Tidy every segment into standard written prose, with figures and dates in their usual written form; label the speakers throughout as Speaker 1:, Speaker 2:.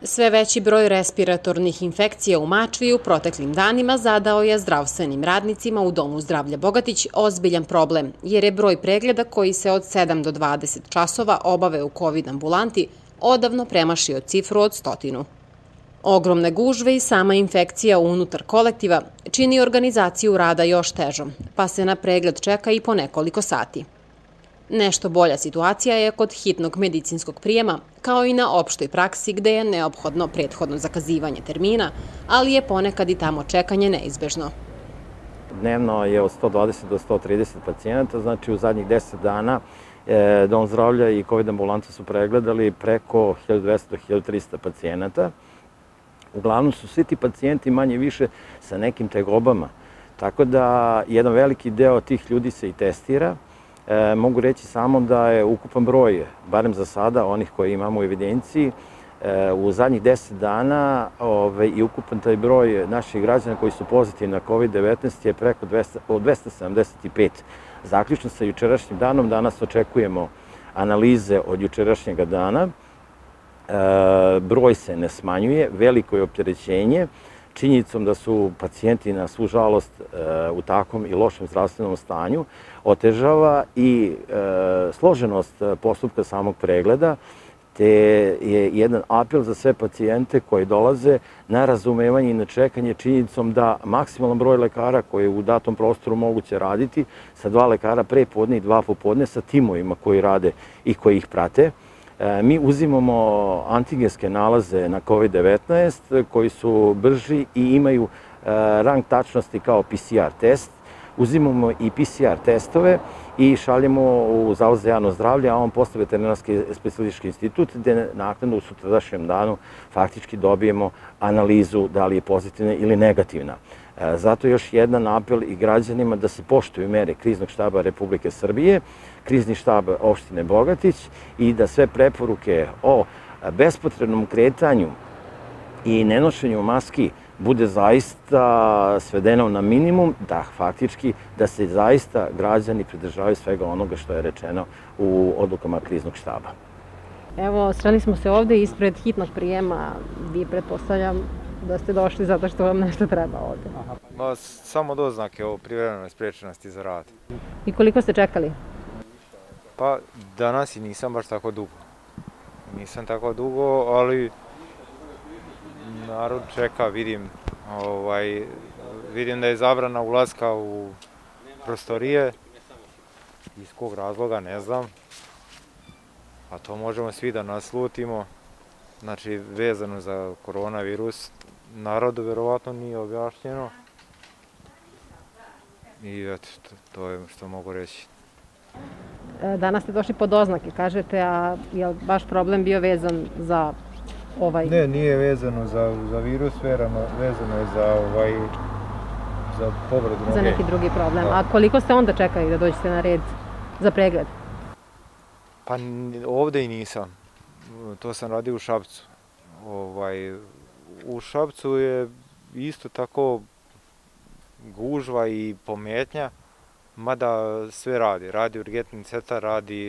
Speaker 1: Sve veći broj respiratornih infekcija u Mačvi u proteklim danima zadao je zdravstvenim radnicima u Domu zdravlja Bogatić ozbiljan problem, jer je broj pregleda koji se od 7 do 20 časova obave u COVID ambulanti odavno premašio cifru od 100. Ogromne gužve i sama infekcija unutar kolektiva čini organizaciju rada još težom, pa se na pregled čeka i po nekoliko sati. Nešto bolja situacija je kod hitnog medicinskog prijema, kao i na opštoj praksi gde je neophodno prethodno zakazivanje termina, ali je ponekad i tamo čekanje neizbežno.
Speaker 2: Dnevno je od 120 do 130 pacijenata, znači u zadnjih 10 dana Dom zdravlja i COVID ambulanta su pregledali preko 1200 do 1300 pacijenata. Uglavnom su svi ti pacijenti manje više sa nekim tegobama, tako da jedan veliki deo tih ljudi se i testira. Mogu reći samo da je ukupan broj, barem za sada, onih koje imamo u evidenciji, u zadnjih 10 dana i ukupan taj broj naših građana koji su pozitivni na COVID-19 je preko 275. Zaključno sa jučerašnjim danom, danas očekujemo analize od jučerašnjeg dana. Broj se ne smanjuje, veliko je opterećenje. Činjenicom da su pacijenti na svu žalost u takvom i lošem zdravstvenom stanju otežava i složenost postupka samog pregleda, te je jedan apel za sve pacijente koji dolaze na razumevanje i na čekanje činjenicom da maksimalan broj lekara koji je u datom prostoru moguće raditi sa 2 lekara pre podne i 2 popodne sa timovima koji rade i koji ih prate. Mi uzimamo antigenske nalaze na COVID-19 koji su brži i imaju rang tačnosti kao PCR test. Uzimamo i PCR testove i šaljemo u Zavod za javno zdravlje, a on posle Veterinarski specijalistički institut, gde naknadno u sutrašnjem danu faktički dobijemo analizu da li je pozitivna ili negativna. Zato još jedan apel i građanima da se poštuju mere Kriznog štaba Republike Srbije, Krizni štab opštine Bogatić i da sve preporuke o bespotrebnom kretanju i nenošenju maski bude zaista svedeno na minimum, da faktički da se zaista građani pridržavaju svega onoga što je rečeno u odlukama Kriznog štaba.
Speaker 3: Evo, sreli smo se ovde ispred hitnog prijema. Vi pretpostavljam da ste došli zato što vam nešto treba ovde.
Speaker 4: Samo doznake o privremenoj sprečenosti za rad.
Speaker 3: I koliko ste čekali?
Speaker 4: Pa danas i nisam baš tako dugo. Nisam tako dugo, ali narod čeka, vidim da je zabrana ulaska u prostorije, iz kog razloga ne znam, a to možemo svi da naslutimo, znači vezano za koronavirus, narodu verovatno nije objašnjeno i eto, to je što mogu reći.
Speaker 3: Danas ste došli po doznake, kažete, a je li baš problem bio vezan za ovaj?
Speaker 5: Ne, nije vezano za virus, vezano je za povredu noge.
Speaker 3: Za neki drugi problem. A koliko ste onda čekali da dođete na red za pregled?
Speaker 4: Pa ovde i nisam. To sam radio u Šapcu. U Šapcu je isto tako gužva i pometnja, mada sve radi. Radi urgentni centar,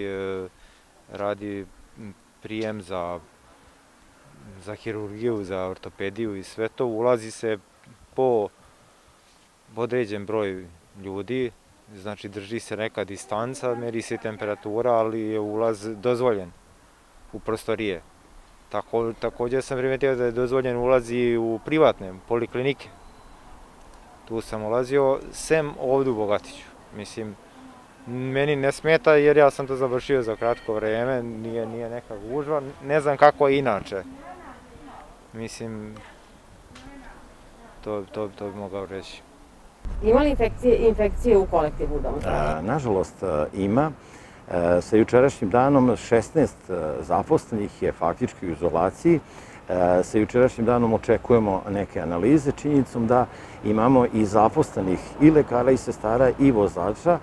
Speaker 4: radi prijem za hirurgiju, za ortopediju i sve to. Ulazi se po određen broj ljudi, znači drži se neka distanca, meri se temperatura, ali je ulaz dozvoljen u prostorije. Također sam primetio da je dozvoljen ulaz i u privatne poliklinike. Tu sam ulazio, sem ovdje u Bogatiću. Mislim, meni ne smeta jer ja sam to završio za kratko vreme, nije neka gužva, ne znam kako je inače. Mislim, to bi mogao reći.
Speaker 1: Ima li infekcije u kolektivu Doma zdravlja?
Speaker 2: Nažalost ima. Sa jučerašnjim danom 16 zaposlenih je faktički u izolaciji. Sa jučerašnjim danom očekujemo neke analize, činjenicom da imamo i zaposlenih i lekara i sestara i vozača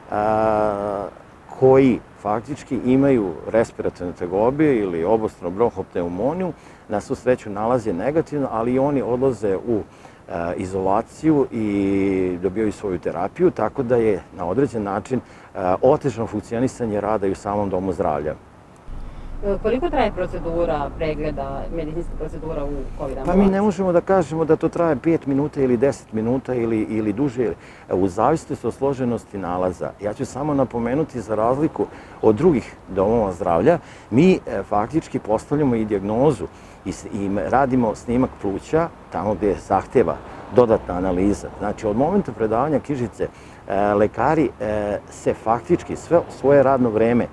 Speaker 2: koji faktički imaju respiratorne tegobe ili obostranu bronhopneumoniju. Na svu sreću nalaz je negativno, ali i oni odlaze u izolaciju i dobijaju svoju terapiju, tako da je na određen način otežano funkcionisanje rada i u samom domu zdravlja.
Speaker 3: Koliko traje procedura pregleda, medicinska procedura u COVID ambulanti?
Speaker 2: Pa mi ne možemo da kažemo da to traje 5 minuta ili 10 minuta ili duže, u zavisnosti od složenosti nalaza. Ja ću samo napomenuti, za razliku od drugih domova zdravlja, mi faktički postavljamo i dijagnozu i radimo snimak pluća tamo gdje zahteva dodatna analiza. Znači, od momenta predavanja knjižice, lekari se faktički svoje radno vreme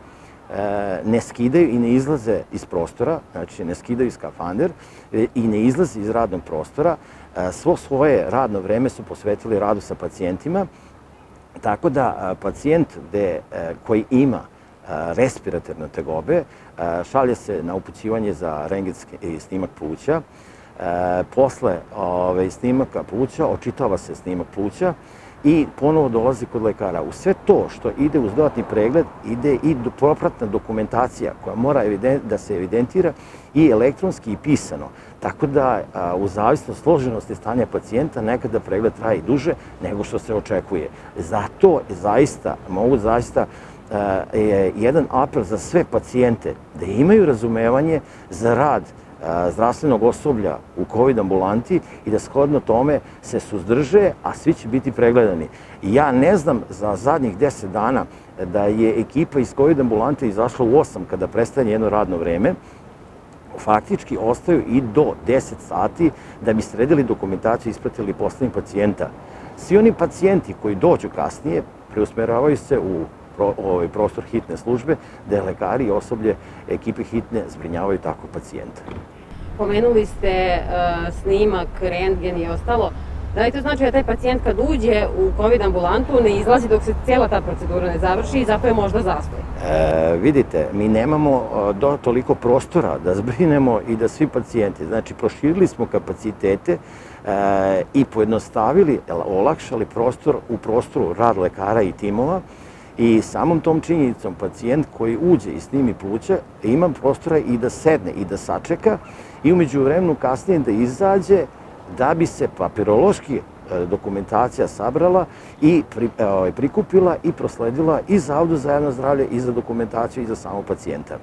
Speaker 2: ne skidaju i ne izlaze iz prostora, znači ne skidaju skafander i ne izlaze iz radnog prostora. Svo svoje radno vreme su posvetili radu sa pacijentima, tako da pacijent koji ima respiratorne tegobe šalje se na upućivanje za rentgenski snimak pluća. Posle snimaka pluća očitava se snimak pluća i ponovo dolazi kod lekara. U sve to što ide uz dodatni pregled ide i propratna dokumentacija koja mora da se evidentira i elektronski i pisano. Tako da u zavisno složenosti stanja pacijenta nekada pregled traje i duže nego što se očekuje. Zato mogu zaista jedan apel za sve pacijente da imaju razumevanje za rad zdravstvenog osoblja u COVID ambulanti i da shodno tome se suzdrže, a svi će biti pregledani. Ja ne znam za zadnjih 10 dana da je ekipa iz COVID ambulante izašla u 8 kada prestane jedno radno vreme. Faktički ostaju i do 10 sati da bi sredili dokumentaciju i ispratili poslednjeg pacijenta. Svi oni pacijenti koji dođu kasnije preusmeravaju se u prostor hitne službe, gde lekari i osoblje ekipe hitne zbrinjavaju takvog pacijenta.
Speaker 3: Pomenuli ste snimak, rentgen i ostalo. Da li to znači da taj pacijent kad uđe u COVID ambulantu ne izlazi dok se cijela ta procedura ne završi i zato je možda zastoj?
Speaker 2: Vidite, mi nemamo toliko prostora da zbrinemo i da svi pacijenti. Znači, proširili smo kapacitete i pojednostavili, olakšali u prostoru rad lekara i timova. I samom tom činjenicom pacijent koji uđe i snimi pluća ima prostora i da sedne i da sačeka i umeđu vremenu kasnije da izađe da bi se papirološki dokumentacija sabrala i prikupila i prosledila i Zavodu za javno zdravlje i za dokumentaciju i za samog pacijenta.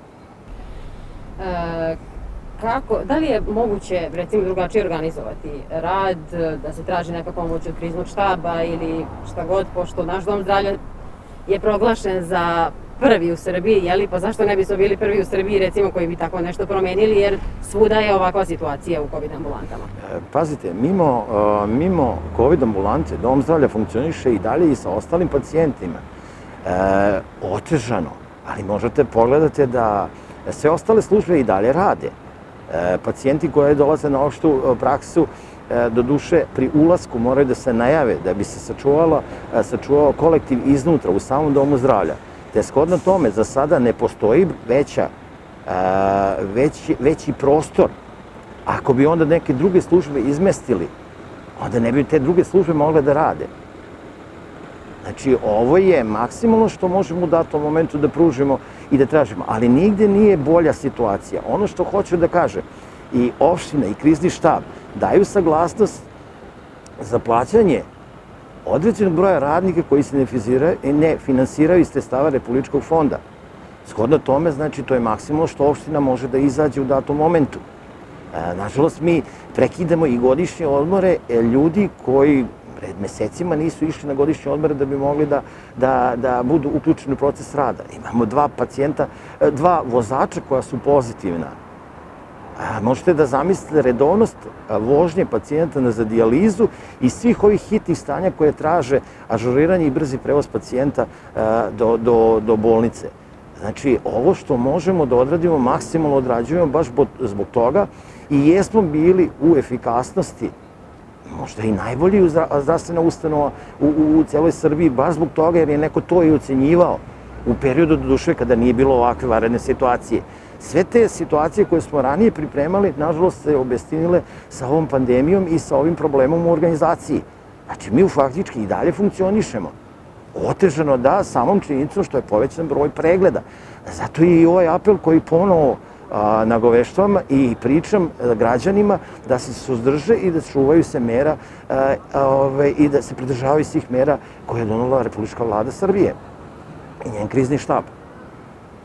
Speaker 3: Da li je moguće, recimo, drugačije organizovati rad, da se traži neka pomoć od kriznog štaba ili šta god, pošto naš dom zdravlja je proglašen za prvi u Srbiji, pa zašto ne bismo bili prvi u Srbiji, recimo, koji bi tako nešto promenili, jer svuda je ovakva situacija u COVID ambulantama?
Speaker 2: Pazite, mimo COVID ambulante, dom zdravlja funkcioniše i dalje i sa ostalim pacijentima. Otežano, ali možete pogledati da sve ostale službe i dalje rade. Pacijenti koji dolaze na opštu praksu, do duše, pri ulasku moraju da se najave da bi se sačuvao kolektiv iznutra u samom domu zdravlja. Te shodno tome, za sada ne postoji veći prostor. Ako bi onda neke druge službe izmestili, onda ne bi te druge službe mogle da rade. Znači, ovo je maksimalno što možemo u datom momentu da pružimo i da tražimo, ali nigde nije bolja situacija. Ono što hoću da kažem, i opština i krizni štab daju saglasnost za plaćanje određenog broja radnika koji se ne finansiraju iz sredstava Republičkog fonda. Shodno tome, znači, to je maksimalno što opština može da izađe u datom momentu. Nažalost, mi prekidamo i godišnje odmore ljudi koji pred mesecima nisu išli na godišnje odmore da bi mogli da budu uključeni u proces rada. Imamo dva vozača koja su pozitivna. Možete da zamislite redovnost vožnje pacijenta za dijalizu i svih ovih hitnih stanja koje traže ažuriranje i brzi prevoz pacijenta do bolnice. Znači, ovo što možemo da odradimo, maksimalno odrađujemo baš zbog toga i jesmo bili u efikasnosti, možda i najbolji zdravstvena ustanova u celoj Srbiji, baš zbog toga jer je neko to i ocenjivao u periodu do duše kada nije bilo ovakve vanredne situacije. Sve te situacije koje smo ranije pripremali, nažalost, se obestinile sa ovom pandemijom i sa ovim problemom u organizaciji. Znači, mi faktički i dalje funkcionišemo. Otežano da, samom činjenicom što je povećan broj pregleda. Zato i ovaj apel koji ponovo nagoveštavam i pričam građanima da se suzdrže i da čuvaju se mera i da se pridržavaju svih mera koje je donela Republička vlada Srbije i njen krizni štab.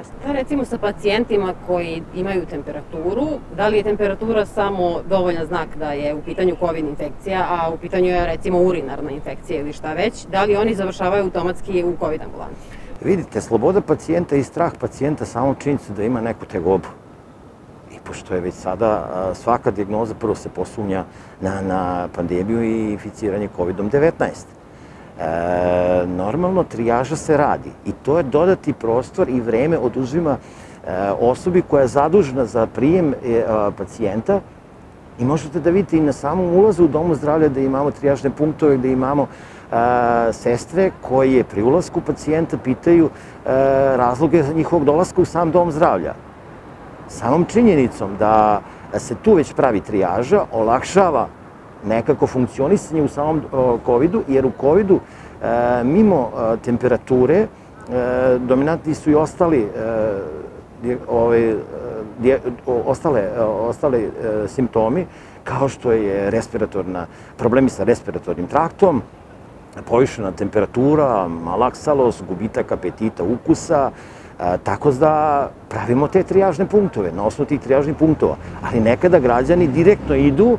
Speaker 3: Da, recimo sa pacijentima koji imaju temperaturu, da li je temperatura samo dovoljan znak da je u pitanju COVID infekcija, a u pitanju je recimo urinarna infekcija ili šta već, da li oni završavaju automatski u COVID ambulanti?
Speaker 2: Vidite, sloboda pacijenta i strah pacijenta samo činjenica da ima neku tegobu. I pošto je već sada svaka dijagnoza, prvo se posumnja na pandemiju i inficiranje COVID-19. Normalno, trijaža se radi i to je dodati prostor i vreme oduzima osobi koja je zadužena za prijem pacijenta i možete da vidite i na samom ulazu u domu zdravlja da imamo trijažne punktove, da imamo sestre koje pri ulasku pacijenta pitaju razloge za njihovog dolaska u sam dom zdravlja. Samom činjenicom da se tu već pravi trijaža olakšava nekako funkcionisanje u samom COVID-u, jer u COVID-u mimo temperature dominantni su i ostale simptomi, kao što je problemi sa respiratornim traktom, povišena temperatura, malaksalost, gubitak apetita, ukusa, tako da pravimo te trijažne punktove, na osnovu tih trijažnih punktova. Ali nekada građani direktno idu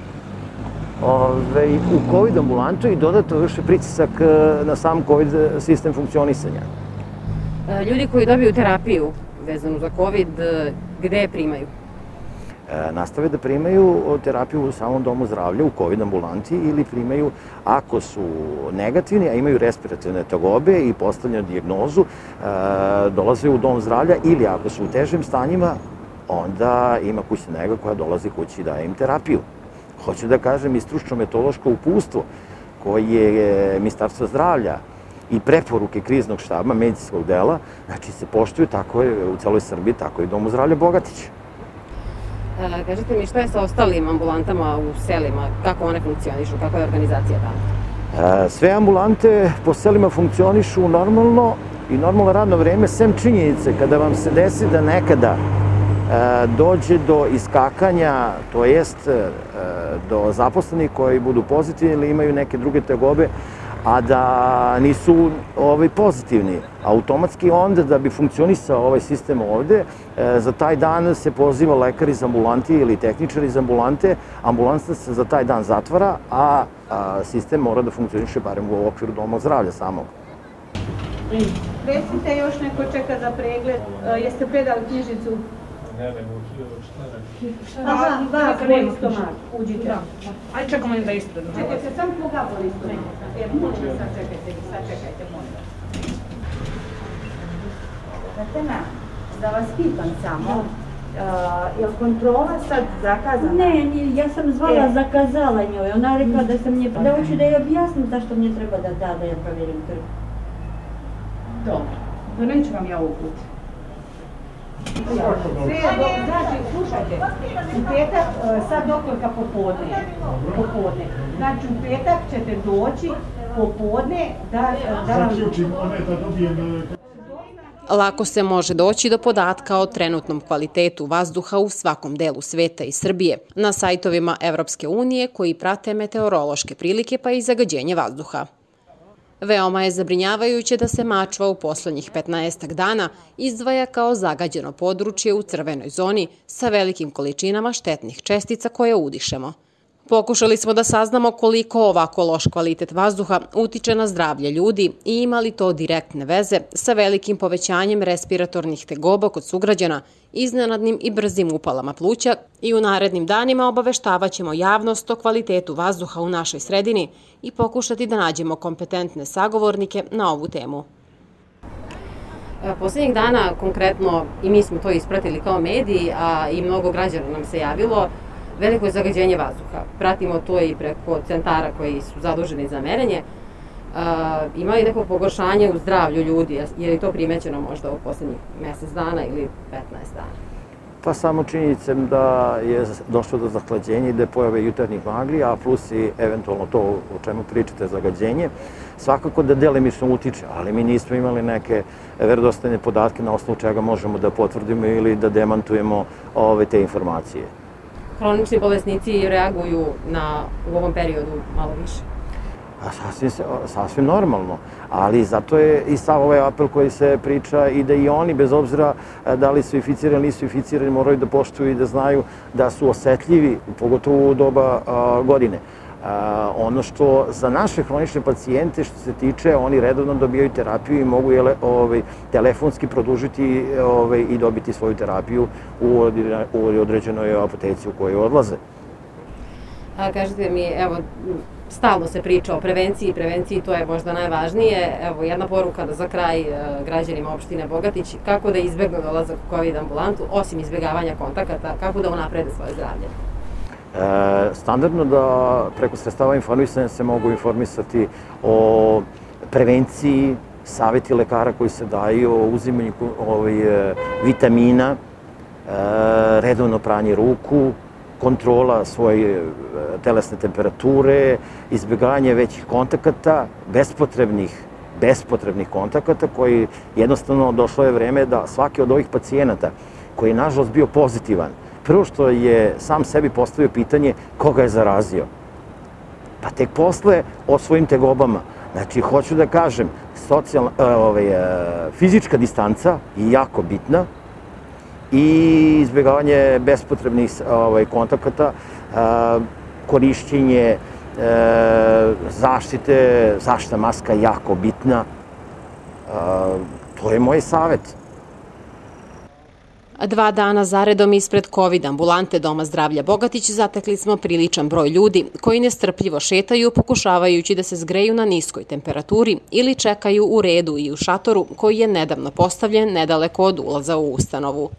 Speaker 2: u COVID ambulantu i dodatno vrše pritisak na sam COVID sistem funkcionisanja.
Speaker 3: Ljudi koji dobiju terapiju vezanu za COVID, gde je primaju?
Speaker 2: Nastave da primaju terapiju u samom domu zdravlja, u COVID ambulanti, ili primaju, ako su negativni, a imaju respiratorne tegobe i postavljaju dijagnozu, dolaze u dom zdravlja, ili ako su u težim stanjima, onda ima kućna nega koja dolazi kući i daje im terapiju. Hoću da kažem i stručno-metodološko uputstvo koje je Ministarstvo zdravlja i preporuke kriznog štaba, medicinskog dela, znači se poštuju tako je u celoj Srbiji, tako i u domu zdravlja Bogatić.
Speaker 3: Kažite mi, šta je sa ostalim ambulantama u selima, kako one funkcionišu, kakva je organizacija tamo?
Speaker 2: Sve ambulante po selima funkcionišu normalno i normalno radno vreme, sem činjenice kada vam se desi da nekada dođe do iskakanja, to jest do zaposlenih koji budu pozitivni ili imaju neke druge tegobe, a da nisu pozitivni. Automatski onda, da bi funkcionisao ovaj sistem ovde, za taj dan se poziva lekar iz ambulanti ili tehničar iz ambulante, ambulanta se za taj dan zatvara, a sistem mora da funkcioniše barem u okviru doma zdravlja samog.
Speaker 6: Recite, još neko čeka za pregled, jeste predali knjižicu?
Speaker 5: Ne, šta
Speaker 6: Aha, vas, moj stomak, uđite.
Speaker 7: Ajde, čekamo da ispred.
Speaker 6: Čekajte, sam koga boli stomak? Molim, sačekajte, molim. Tatjana, da vas pitam samo, je li kontrola sad zakazana?
Speaker 8: Ne, ja sam zvala, zakazala njoj. Ona rekla da sam nje, da hoću da je objasnim zašto mě treba da ja provjerim krv.
Speaker 6: Dobro, doneću vam ja uput. Znači, slušajte, u petak, sad doktorka popodne, znači u petak ćete doći popodne da vam...
Speaker 1: Lako se može doći do podatka o trenutnom kvalitetu vazduha u svakom delu sveta i Srbije, na sajtovima Evropske unije koji prate meteorološke prilike pa i zagađenje vazduha. Veoma je zabrinjavajuće da se Mačva u poslednjih 15 dana izdvaja kao zagađeno područje u crvenoj zoni sa velikim količinama štetnih čestica koje udišemo. Pokušali smo da saznamo koliko ovako loš kvalitet vazduha utiče na zdravlje ljudi i ima li to direktne veze sa velikim povećanjem respiratornih tegoba kod sugrađana, iznenadnim i brzim upalama pluća i u narednim danima obaveštavaćemo javnost o kvalitetu vazduha u našoj sredini i pokušati da nađemo kompetentne sagovornike na ovu temu.
Speaker 3: Poslednjih dana, konkretno, i mi smo to ispratili kao mediji, a i mnogo građana nam se javilo, veliko je zagađenje vazduha. Pratimo to i preko centara koji su zaduženi za merenje. Ima li neko pogoršanje u zdravlju ljudi? Je li to primećeno možda u poslednjih mesec dana ili 15 dana?
Speaker 2: Pa samo činjenicem da je došlo do zahlađenja i da je pojave jutarnjih magli, a plus i eventualno to o čemu pričate, zagađenje, svakako da delimično utiče, ali mi nismo imali neke verodostojne podatke na osnovu čega možemo da potvrdimo ili da demantujemo te informacije.
Speaker 3: Hronični bolesnici reaguju u ovom periodu malo više?
Speaker 2: sasvim normalno. Ali zato je i sav ovaj apel koji se priča i da i oni, bez obzira da li su inficirani ili nisu inficirani, moraju da poštuju i da znaju da su osetljivi, pogotovo u doba godine. Ono što za naše hronične pacijente, što se tiče, oni redovno dobijaju terapiju i mogu telefonski produžiti i dobiti svoju terapiju u određenoj apoteci u kojoj odlaze.
Speaker 3: Kažete mi, evo, stalno se priča o prevenciji, to je možda najvažnije. Evo, jedna poruka za kraj građanima opštine Bogatić, kako da izbegnu dolazak u COVID ambulantu, osim izbjegavanja kontakata, kako da unaprede svoje zdravlje?
Speaker 2: Standardno da preko sredstava informisanja se mogu informisati o prevenciji, savjeti lekara koji se daju, o uzimanju vitamina, redovno pranje ruku, kontrola svoje telesne temperature, izbjegavanje većih kontakata, bespotrebnih kontakata koji jednostavno došlo je vreme da svaki od ovih pacijenata koji je nažalost bio pozitivan, prvo što je sam sebi postavio pitanje koga je zarazio. Pa tek posle o svojim tegobama. Znači, hoću da kažem, fizička distanca je jako bitna i izbjegavanje bespotrebnih kontakata, korišćenje zaštita maska je jako bitna. To je moj savjet.
Speaker 1: 2 dana zaredom ispred COVID ambulante Doma zdravlja Bogatić zatekli smo priličan broj ljudi koji nestrpljivo šetaju pokušavajući da se zgreju na niskoj temperaturi ili čekaju u redu i u šatoru koji je nedavno postavljen nedaleko od ulaza u ustanovu.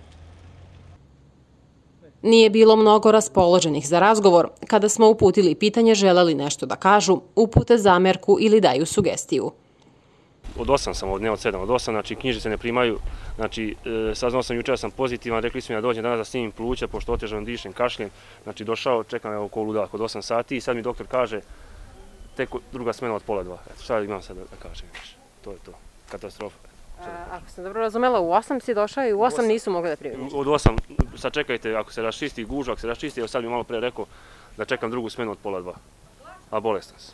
Speaker 1: Nije bilo mnogo raspoloženih za razgovor. Kada smo uputili pitanje žele li nešto da kažu, upute zamerku ili daju sugestiju.
Speaker 9: Od 8 sam ovdje, ne od 7, od 8, znači knjižice ne primaju, znači saznao sam jučer da sam pozitivan, rekli su mi da dođem danas da snimim pluća, pošto otežano dišem, kašljem, znači došao, čekam oko ludak od 8 sati i sad mi doktor kaže tek druga smena od 1:30. Eto, šta imam sad da kažem, to je to, katastrofa.
Speaker 3: Ako sam dobro razumela, u 8 si došao i u 8 nisu mogli da primiju?
Speaker 9: Od 8, sad čekajte, ako se raščisti gužva, ako se raščisti, evo sad mi malo pre rekao da čekam drugu smenu od 1:30, a bolestan sam.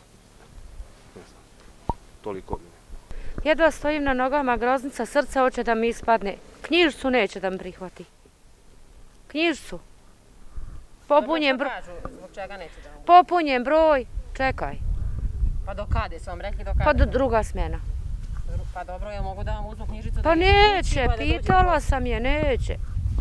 Speaker 9: Toliko bi.
Speaker 10: Jedva stojim na nogama, groznica srca hoće da mi ispadne. Knjižicu neće da mi prihvati. Knjižicu. Popunjen broj. Čekaj.
Speaker 3: Pa do kada su vam rekli?
Speaker 10: Pa do druga smena.
Speaker 3: Pa dobro, ja mogu da vam uzmu knjižicu?
Speaker 10: Pa neće, pitala sam je, neće.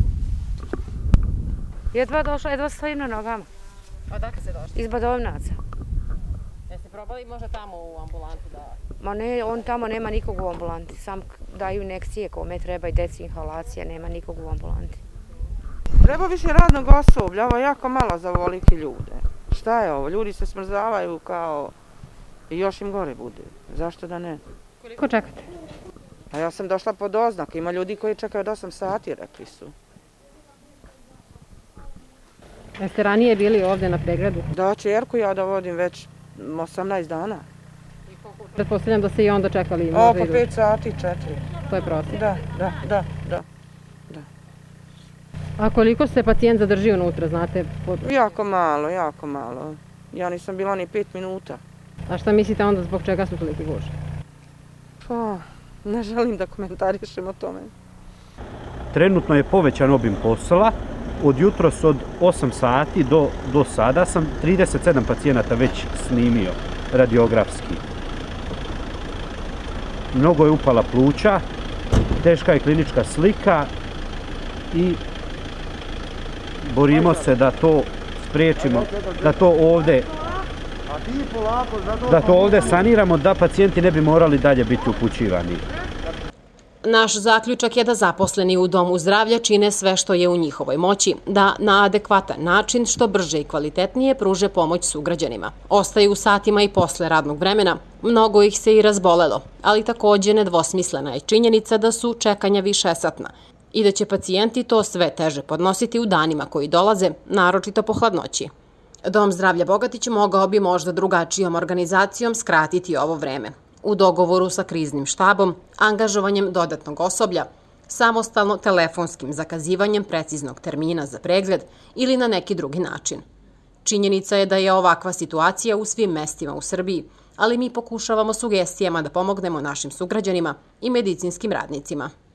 Speaker 10: Jedva došla, jedva stojim na nogama.
Speaker 3: Odakle se došli?
Speaker 10: Iz Badovinaca.
Speaker 3: Jeste probali možda tamo u ambulantu da...
Speaker 10: Ma ne, on tamo nema nikog u ambulanti, sam daju injekcije kome treba i deci inhalacija, nema nikog u ambulanti.
Speaker 11: Treba više radnog osoblja, ovo je jako malo za ovolike ljude. Šta je ovo? Ljudi se smrzavaju kao i još im gore bude. Zašto da ne?
Speaker 3: Koliko čekate?
Speaker 11: A ja sam došla pod oznak, ima ljudi koji čekaju od 8 sati, rekli su.
Speaker 3: Jeste ranije bili ovdje na pregledu?
Speaker 11: Da, čerku ja da vodim već 18 dana.
Speaker 3: Pretpostavljam da ste i onda čekali?
Speaker 11: Oko 5 sati, 4.
Speaker 3: To je prosjek?
Speaker 11: Da.
Speaker 3: A koliko se pacijent zadrži unutra, znate?
Speaker 11: Jako malo. Ja nisam bila ni 5 minuta.
Speaker 3: A šta mislite onda zbog čega su toliki gužve?
Speaker 11: Pa, ne želim da komentarišem o tome.
Speaker 12: Trenutno je povećan obim posla. Od jutros od 8 sati do sada sam 37 pacijenata već snimio radiografski. Mnogo je upala pluća, teška je klinička slika i borimo se da to spriječimo, da to ovdje saniramo, da pacijenti ne bi morali dalje biti upućivani.
Speaker 1: Naš zaključak je da zaposleni u Domu zdravlja čine sve što je u njihovoj moći, da na adekvatan način što brže i kvalitetnije pruže pomoć sugrađanima. Ostaju satima i posle radnog vremena, mnogo ih se i razbolelo, ali također nedvosmislena je činjenica da su čekanja višesatna i da će pacijenti to sve teže podnositi u danima koji dolaze, naročito po hladnoći. Dom zdravlja Bogatić mogao bi možda drugačijom organizacijom skratiti ovo vreme. U dogovoru sa kriznim štabom, angažovanjem dodatnog osoblja, samostalno telefonskim zakazivanjem preciznog termina za pregled ili na neki drugi način. Činjenica je da je ovakva situacija u svim mestima u Srbiji, ali mi pokušavamo sugestijama da pomognemo našim sugrađanima i medicinskim radnicima.